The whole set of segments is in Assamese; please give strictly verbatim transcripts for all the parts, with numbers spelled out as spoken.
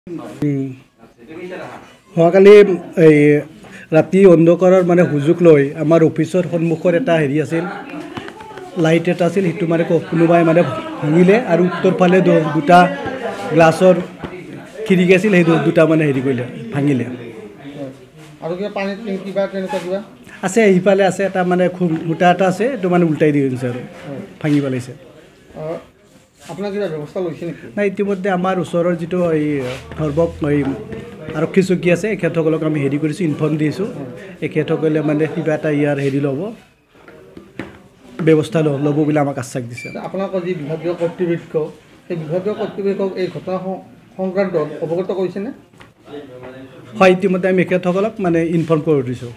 হোৱাকালি এই ৰাতি অন্ধকাৰৰ মানে সুযোগ লৈ আমাৰ অফিচৰ সন্মুখৰ এটা হেৰি আছিল লাইট এটা আছিল সেইটো মানে কোনোবাই মানে ভাঙিলে আৰু উত্তৰ ফালে দুটা গ্লাছৰ খিৰিকী আছিল সেই দুটা মানে হেৰি কৰিলে ভাঙিলে আৰু কিবা পানীত কিবা তেনেকুৱা কিবা আছে ইফালে আছে এটা মানে খুঁটা এটা আছে এইটো মানে উল্টাই দি দিছে আৰু ভাঙি পেলাইছে আপোনাৰ কিবা ব্যৱস্থা লৈছে নেকি নাই ইতিমধ্যে আমাৰ ওচৰৰ যিটো এই সৰ্বক এই আৰক্ষী চকী আছে এখেতসকলক আমি হেৰি কৰিছোঁ ইনফৰ্ম দিছোঁ এখেতসকলে মানে কিবা এটা ইয়াৰ হেৰি ল'ব ব্যৱস্থা ল'ব বুলি আমাক আশ্বাস দিছে আপোনালোকৰ যি বিভাগীয় কৰ্তৃপক্ষ সেই বিভাগীয় কৰ্তৃপক্ষক এই ঘটনা সংক্ৰান্তত অৱগত কৰিছেনে হয় ইতিমধ্যে আমি এখেতসকলক মানে ইনফৰ্ম কৰি দিছোঁ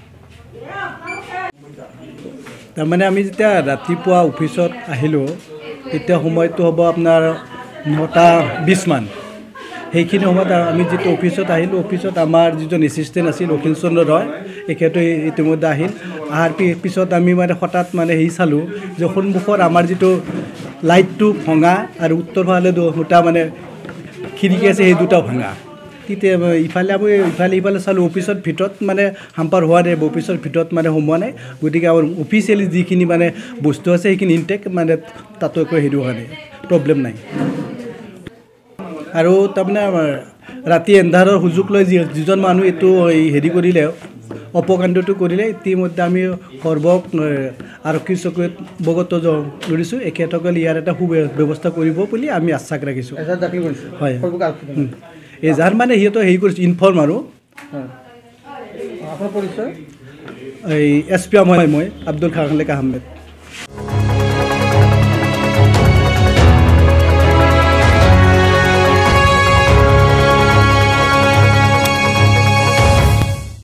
তাৰমানে আমি যেতিয়া ৰাতিপুৱা অফিচত আহিলোঁ তেতিয়া সময়টো হ'ব আপোনাৰ নটা বিছমান সেইখিনি সময়ত আমি যিটো অফিচত আহিলোঁ অফিচত আমাৰ যিজন এছিষ্টেণ্ট আছিল অখিল চন্দ্ৰ ৰয় এখেতে ইতিমধ্যে আহিল অহাৰ পিছত আমি মানে হঠাৎ মানে হেৰি চালোঁ যে সন্মুখৰ আমাৰ যিটো লাইটটো ভঙা আৰু উত্তৰ ফালে দুটা মানে খিৰিকী আছে সেই দুটাও ভঙা তেতিয়া ইফালে আমি ইফালে ইফালে চালোঁ অফিচৰ ভিতৰত মানে হাম্পাৰ হোৱা নাই অফিচৰ ভিতৰত মানে সোমোৱা নাই গতিকে আমাৰ অফিচিয়েলি যিখিনি মানে বস্তু আছে সেইখিনি ইনটেক মানে তাতো একো হেৰি হোৱা নাই প্ৰব্লেম নাই আৰু তাৰমানে ৰাতি এন্ধাৰৰ সুযোগ লৈ যি যিজন মানুহ এইটো হেৰি কৰিলে অপকাণ্ডটো কৰিলে ইতিমধ্যে আমি সৰ্বক আৰক্ষী চকীত অৱগত কৰিছোঁ এখেতসকলে ইয়াৰ এটা সু ব্যৱস্থা কৰিব বুলি আমি আশ্বাস ৰাখিছোঁ হয় এজাহাৰ মানে সিহঁতৰ হেৰি কৰিছোঁ ইনফৰ্ম আৰু এই এছ পি এম হয় মই আব্দুল খালেক আহমেদ